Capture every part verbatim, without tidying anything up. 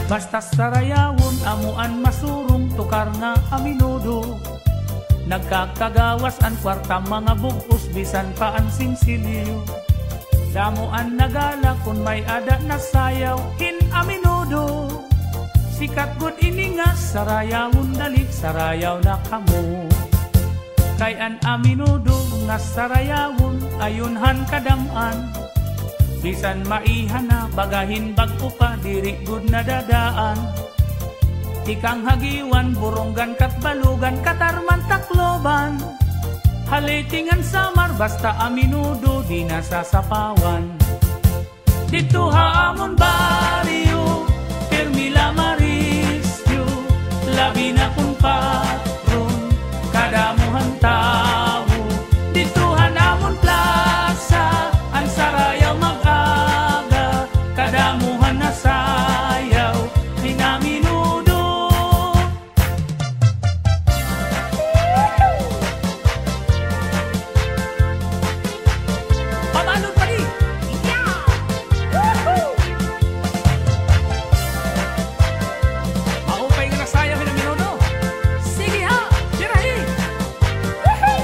Basta sarayawon amuan masurong tukar nga Amenudo. Nagkakagawas ang kwarta mga bugos bisan pa ang sinsilyo. Damuan nagala kung may ada na sayaw in Amenudo. Sikat good iningas sarayawon dali sarayaw na kamo. Kay an Amenudo nga sarayawon ayunhan kadaman. Bisan maihana bagahin bago pa diri good na dadaan. Ikang hagiwan buronggan kat balugan katarman takloban. Halitingan samar basta Amenudo di nasasapawan. Dito haamon baryo Permila Marisyo. Labi na kung patron kadamuhan tao. Dito hanamon plaza ang sarayaw mag-aga. Kadamuhan na sayaw ni Amenudo. Pamanod pa rin! Yeah! Woohoo! Maupay nga na sayaw ni Amenudo. Sige ha! Tirahi! Woohoo!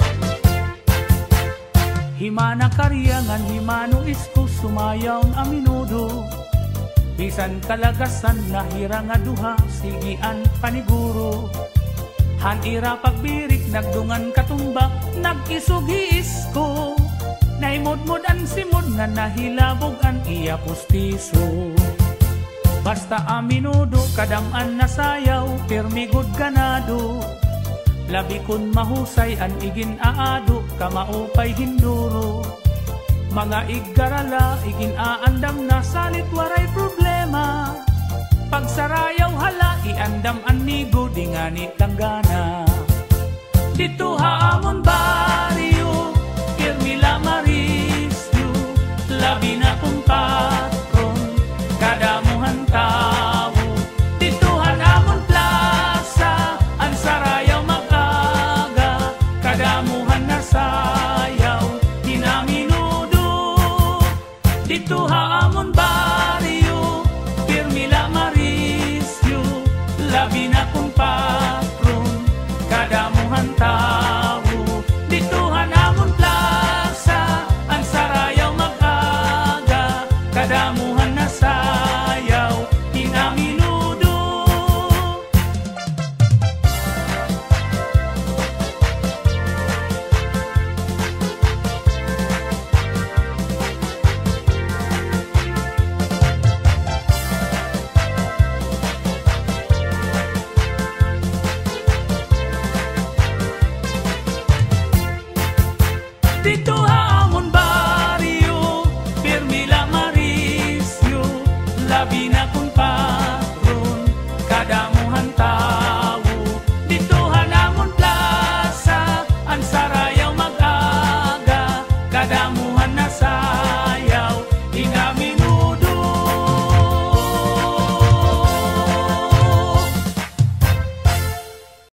Himana karyangan, himano isko sumayaw ng Amenudo. Bisan kalagasan nahira nga duha sigian paniguro. Hanira pagbirik nagdungan katumbak nag-isugiis ko. Naimod-mod ang simod nga nahilabog ang iya pustiso. Basta Amenudo kadaman na sayaw pirmigod ganado. Labi kun mahusay an igin aado kamaupay hinduro. Mga iggarala igin aandam na salit waray problema. Pagsarayaw hala iandam anigo di nganit langgana. Dito haamon baryo Permila Marisyo. Labi na kung patron kadamuhan tao. Dito hanamon plaza ang sarayaw mag-aga. Kadamuhan na sayaw ni Amenudo. Dito haamon baryo Permila Marisyo. Labi na kung patron kadamuhan tao. Dito hanamon plaza ang sarayaw mag-aga. Kadamuhan na sayaw